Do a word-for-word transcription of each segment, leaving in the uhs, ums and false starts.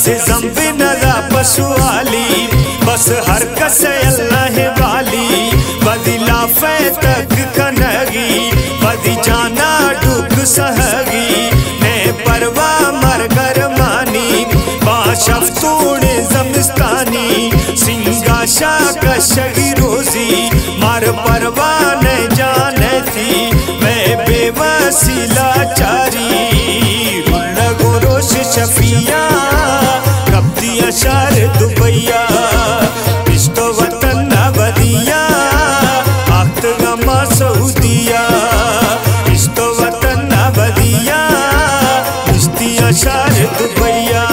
से ज़म्बी नज़ा पशुआली बस हर कसे अल्लाह वाली बदी लाफे तक कनगी बदी जाना डुक सहगी ने परवा मर कर मानी बाशफ्तूने जमिस्तानी सिंगाशा कशगी रोजी मार परवा ने जाने थी मैं बेवसीला चारी गोरोश शफिया कब दिया शार दुबैया इश्तो वतन नबदिया आख्त गमा सऊदिया इश्तो वतन नबदिया इश्तिया शार दुबैया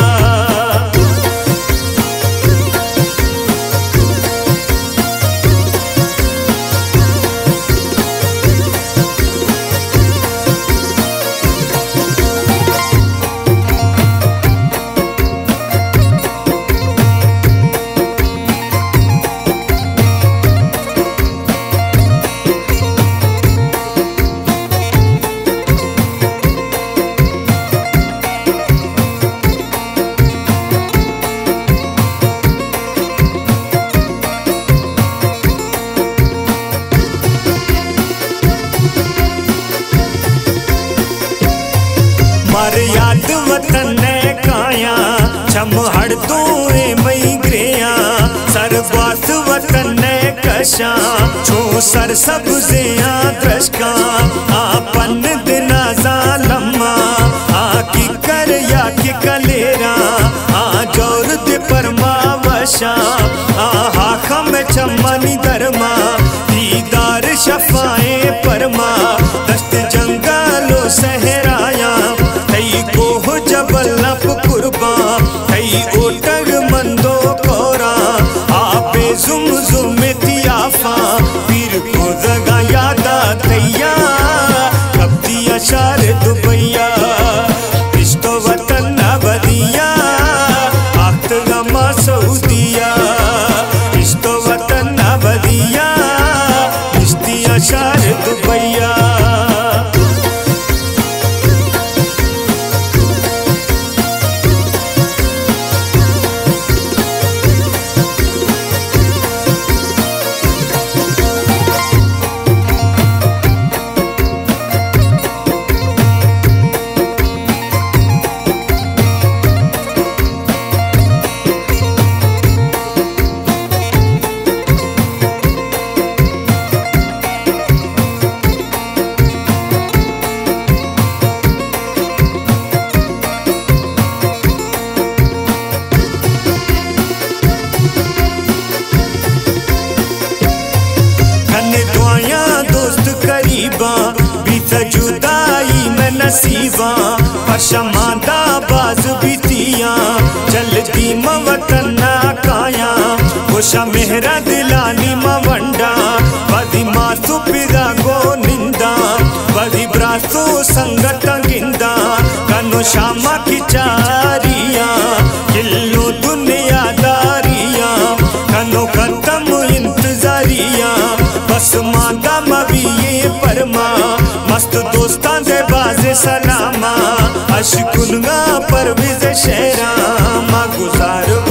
मर याद वतन ने काया छम हड़ दूए मई ग्रेया सरबास वतन ने कशा छो सर सबजिया दृष्का आपन दिना जालमा आ की कर या की कलेरा आ जोर दे परमा वशा आ हाखा में चमनी दरमा दीदार शफाए परमा दस्त जंगलो सहराया कोह जबल नप कुर्बा कई ओटग मंदो कोरा आपे जुम जुम तियाफा पीर को जगा यादा थैया कब दिया शार दुबैया इश्तो वतन नबदिया आख्त गमा सऊदिया इश्तो वतन नबदिया इश्तिया शार दुबैया बीत जुदाई में नसीबा पर शमादा बाज बीतिया चलती मवतन ना काया खुशा मेहरा दिलानी मवंडा बदी मासु पिदा गो निंदा बदी ब्रासो संगत गिंदा कनो शामा की चारिया किल्लो दुनिया दारिया कनो खत्म इंतजारिया बस मादा मवी ये परमा मस्त दोस्तां दे बाजे सलामा अशकुनगा परविज़ शेरा मा गुजार